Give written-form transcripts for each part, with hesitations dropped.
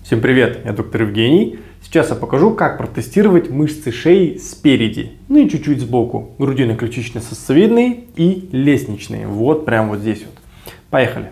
Всем привет, я доктор Евгений. Сейчас я покажу, как протестировать мышцы шеи спереди, ну и чуть-чуть сбоку. Грудино-ключично-сосцевидные и лестничные. Вот прям вот здесь вот. Поехали.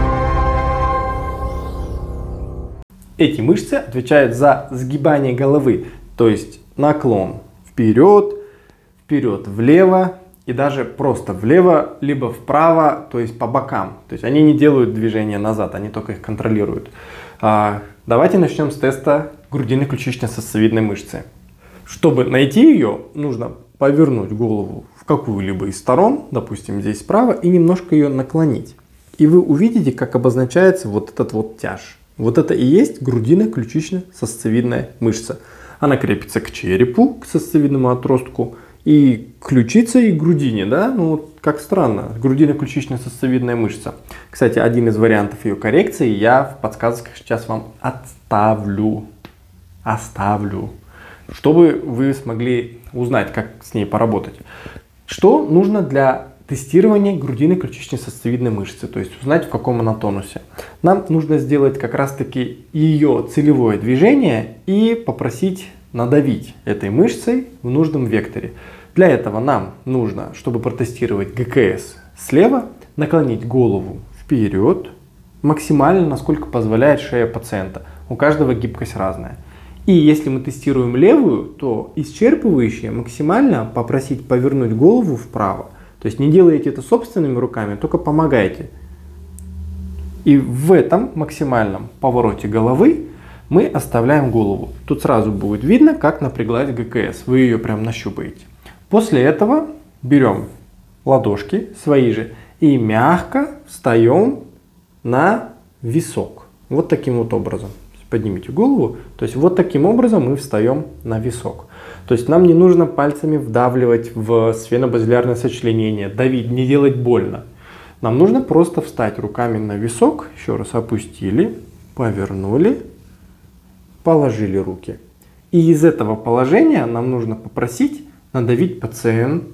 Эти мышцы отвечают за сгибание головы, то есть наклон вперед, вперед влево и даже просто влево, либо вправо, то есть по бокам. То есть они не делают движения назад, они только их контролируют. Давайте начнем с теста грудино-ключично-сосцевидной мышцы. Чтобы найти ее, нужно повернуть голову в какую-либо из сторон, допустим, здесь справа, и немножко ее наклонить. И вы увидите, как обозначается вот этот вот тяж. Вот это и есть грудино-ключично-сосцевидная мышца. Она крепится к черепу, к сосцевидному отростку, и ключице, и грудине, да? Ну, вот как странно, грудино-ключично-сосцевидная мышца. Кстати, один из вариантов ее коррекции я в подсказках сейчас вам оставлю, чтобы вы смогли узнать, как с ней поработать. Что нужно для тестирования грудино-ключично-сосцевидной мышцы, то есть узнать, в каком она тонусе? Нам нужно сделать как раз-таки ее целевое движение и попросить надавить этой мышцей в нужном векторе. Для этого нам нужно, чтобы протестировать ГКС слева, наклонить голову вперед, максимально, насколько позволяет шея пациента. У каждого гибкость разная. И если мы тестируем левую, то исчерпывающе максимально попросить повернуть голову вправо. То есть не делайте это собственными руками, только помогайте. И в этом максимальном повороте головы мы оставляем голову. Тут сразу будет видно, как напряглась ГКС. Вы ее прям нащупаете. После этого берем ладошки свои же и мягко встаем на висок. Вот таким вот образом. Поднимите голову. То есть вот таким образом мы встаем на висок. То есть нам не нужно пальцами вдавливать в сфенобазилярное сочленение, давить, не делать больно. Нам нужно просто встать руками на висок. Еще раз опустили, повернули, положили руки. И из этого положения нам нужно попросить надавить пациента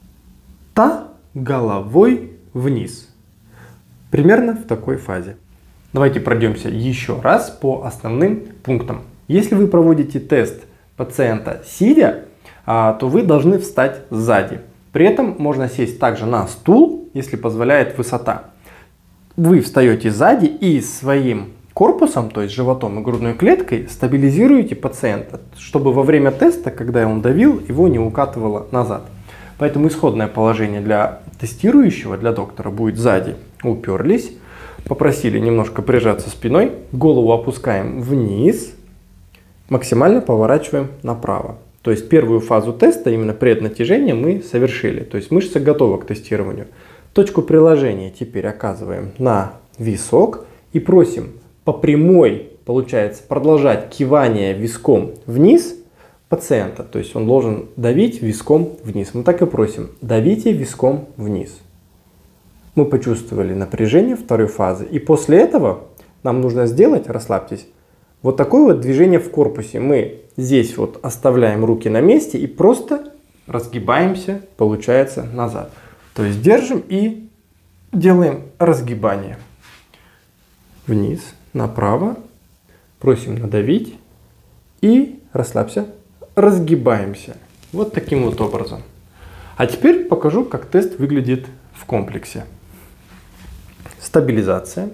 головой вниз. Примерно в такой фазе. Давайте пройдемся еще раз по основным пунктам. Если вы проводите тест пациента сидя, то вы должны встать сзади. При этом можно сесть также на стул, если позволяет высота. Вы встаете сзади и своим корпусом, то есть животом и грудной клеткой, стабилизируете пациента, чтобы во время теста, когда он давил, его не укатывало назад. Поэтому исходное положение для тестирующего, для доктора, будет сзади. Уперлись, попросили немножко прижаться спиной, голову опускаем вниз, максимально поворачиваем направо. То есть первую фазу теста, именно преднатяжение, мы совершили. То есть мышца готова к тестированию. Точку приложения теперь оказываем на висок и просим по прямой, получается, продолжать кивание виском вниз пациента. То есть он должен давить виском вниз. Мы так и просим: давите виском вниз. Мы почувствовали напряжение второй фазы. И после этого нам нужно сделать, расслабьтесь, вот такое вот движение в корпусе. Мы здесь вот оставляем руки на месте и просто разгибаемся, получается, назад. То есть держим и делаем разгибание. Вниз, направо. Просим надавить и расслабься. Разгибаемся. Вот таким вот образом. А теперь покажу, как тест выглядит в комплексе. Стабилизация.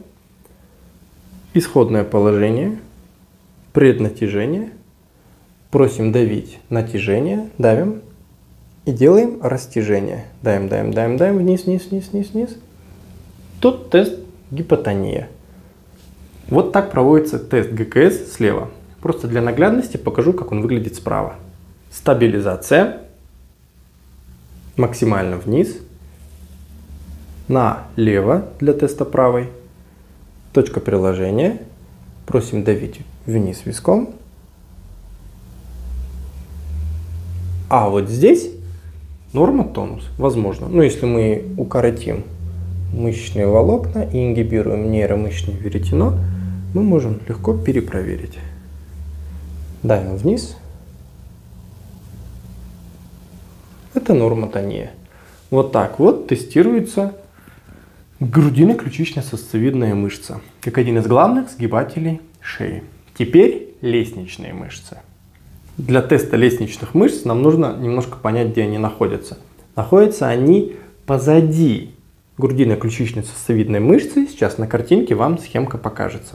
Исходное положение. Преднатяжение. Просим давить натяжение. Давим. И делаем растяжение. Давим, давим, давим, давим. Вниз, вниз, вниз, вниз, вниз. Тут тест гипотония. Вот так проводится тест ГКС слева. Просто для наглядности покажу, как он выглядит справа. Стабилизация. Максимально вниз. Налево для теста правой. Точка приложения. Просим давить вниз виском. А вот здесь норма тонус. Возможно. Но если мы укоротим мышечные волокна и ингибируем нейромышечное веретено, мы можем легко перепроверить. Давим вниз. Это нормотония. Вот так вот тестируется грудино-ключично-сосцевидная мышца, как один из главных сгибателей шеи. Теперь лестничные мышцы. Для теста лестничных мышц нам нужно немножко понять, где они находятся. Находятся они позади грудино-ключично-сосцевидной мышцы. Сейчас на картинке вам схемка покажется.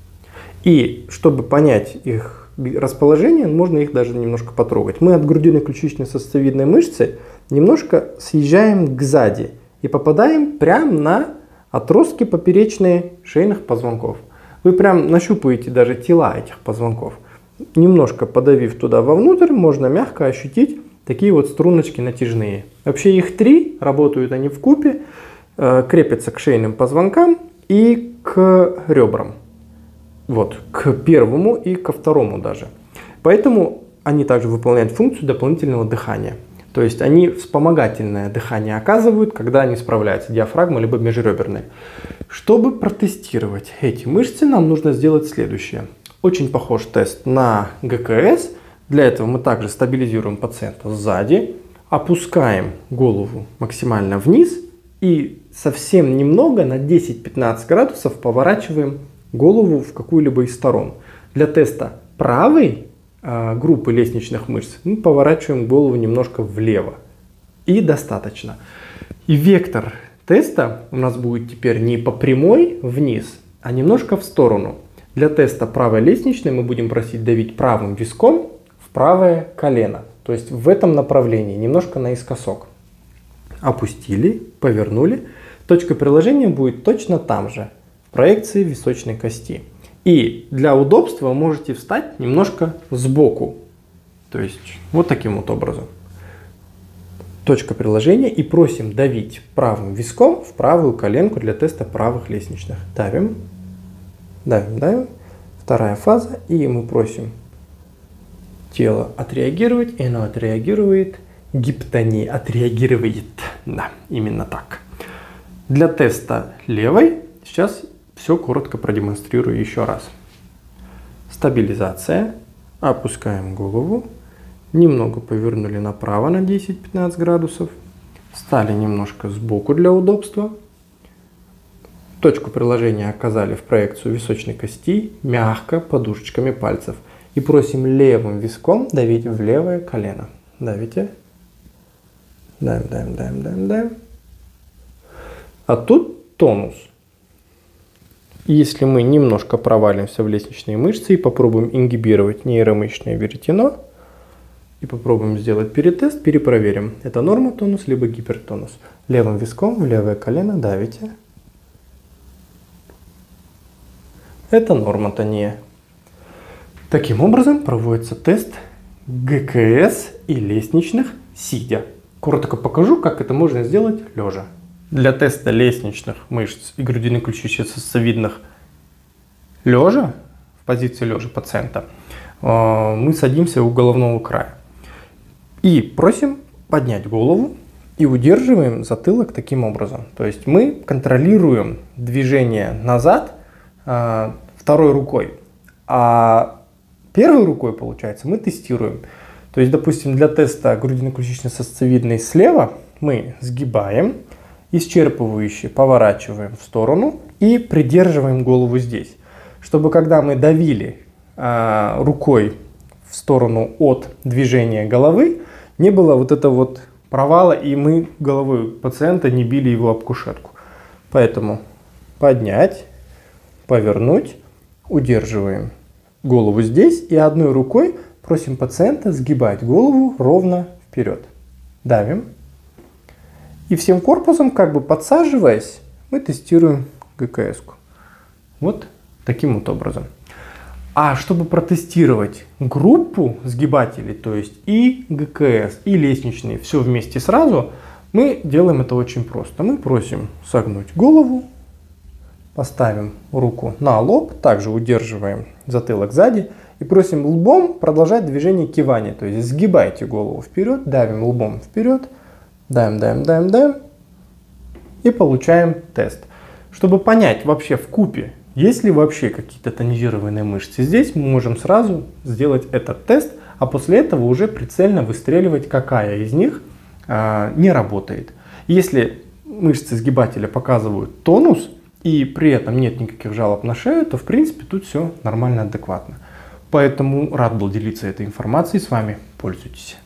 И чтобы понять их расположение, можно их даже немножко потрогать. Мы от грудино-ключично-сосцевидной мышцы немножко съезжаем кзади и попадаем прямо на отростки поперечные шейных позвонков. Вы прям нащупаете даже тела этих позвонков. Немножко подавив туда вовнутрь, можно мягко ощутить такие вот струночки натяжные. Вообще их 3, работают они вкупе, крепятся к шейным позвонкам и к ребрам. Вот, к первому и ко второму даже. Поэтому они также выполняют функцию дополнительного дыхания. То есть они вспомогательное дыхание оказывают, когда не справляется диафрагма либо межреберная. Чтобы протестировать эти мышцы, нам нужно сделать следующее. Очень похож тест на ГКС. Для этого мы также стабилизируем пациента сзади, опускаем голову максимально вниз и совсем немного на 10-15 градусов поворачиваем голову в какую-либо из сторон. Для теста правой группы лестничных мышц мы поворачиваем голову немножко влево. И достаточно. И вектор теста у нас будет теперь не по прямой вниз, а немножко в сторону. Для теста правой лестничной мы будем просить давить правым виском в правое колено. То есть в этом направлении, немножко наискосок. Опустили, повернули. Точка приложения будет точно там же, в проекции височной кости. И для удобства вы можете встать немножко сбоку. То есть вот таким вот образом. Точка приложения и просим давить правым виском в правую коленку для теста правых лестничных. Давим. Давим, давим. Вторая фаза. И мы просим тело отреагировать. И оно отреагирует. Гиптония отреагирует. Да, именно так. Для теста левой сейчас все коротко продемонстрирую еще раз. Стабилизация. Опускаем голову. Немного повернули направо на 10-15 градусов. Встали немножко сбоку для удобства. Точку приложения оказали в проекцию височной кости, мягко, подушечками пальцев. И просим левым виском давить в левое колено. Давите. Давим, давим, давим, давим, давим. А тут тонус. Если мы немножко провалимся в лестничные мышцы и попробуем ингибировать нейромышечное веретено, и попробуем сделать перетест, перепроверим, это норма тонус либо гипертонус. Левым виском в левое колено давите. Это нормотония. Таким образом проводится тест ГКС и лестничных сидя. Коротко покажу, как это можно сделать лежа. Для теста лестничных мышц и грудино-ключично-сосцевидных лежа, в позиции лежа пациента, мы садимся у головного края. И просим поднять голову и удерживаем затылок таким образом. То есть мы контролируем движение назад второй рукой, а первой рукой, получается, мы тестируем. То есть, допустим, для теста грудино-ключично-сосцевидной слева мы сгибаем, исчерпывающе поворачиваем в сторону и придерживаем голову здесь. Чтобы когда мы давили рукой в сторону от движения головы, не было вот этого вот провала, и мы головой пациента не били его об кушетку. Поэтому поднять, повернуть, удерживаем голову здесь и одной рукой просим пациента сгибать голову ровно вперед. Давим. И всем корпусом, как бы подсаживаясь, мы тестируем ГКС-ку. Вот таким вот образом. А чтобы протестировать группу сгибателей, то есть и ГКС, и лестничные, все вместе сразу, мы делаем это очень просто. Мы просим согнуть голову, поставим руку на лоб, также удерживаем затылок сзади и просим лбом продолжать движение кивания. То есть сгибайте голову вперед, давим лбом вперед, давим, давим, давим, давим и получаем тест. Чтобы понять вообще вкупе, есть ли вообще какие-то тонизированные мышцы здесь, мы можем сразу сделать этот тест, а после этого уже прицельно выстреливать, какая из них не работает. Если мышцы сгибателя показывают тонус и при этом нет никаких жалоб на шею, то в принципе тут все нормально, адекватно. Поэтому рад был делиться этой информацией с вами. Пользуйтесь.